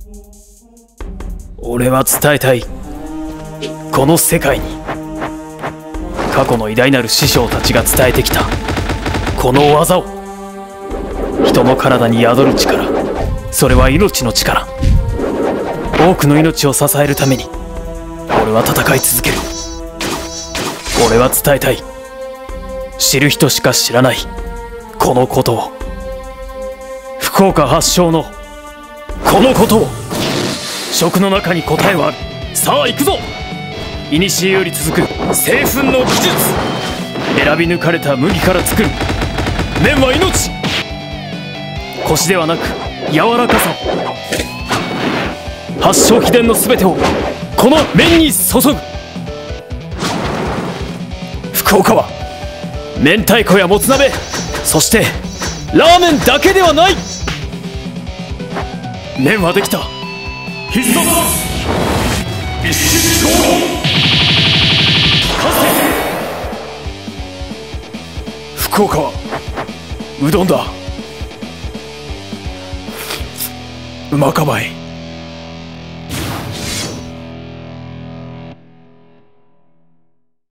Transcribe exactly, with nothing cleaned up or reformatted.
俺は伝えたい。この世界に過去の偉大なる師匠たちが伝えてきたこの技を。人の体に宿る力、それは命の力。多くの命を支えるために俺は戦い続ける。俺は伝えたい。知る人しか知らないこのことを。福岡発祥のこのことを。食の中に答えはある。さあ行くぞ。古より続く製粉の技術。選び抜かれた麦から作る麺は命。コシではなく柔らかさを。発祥秘伝の全てをこの麺に注ぐ。福岡は明太子やもつ鍋、そしてラーメンだけではない。麺はできた。必殺だ。一心勝利。かつて福岡はうどんだ。うまかばい。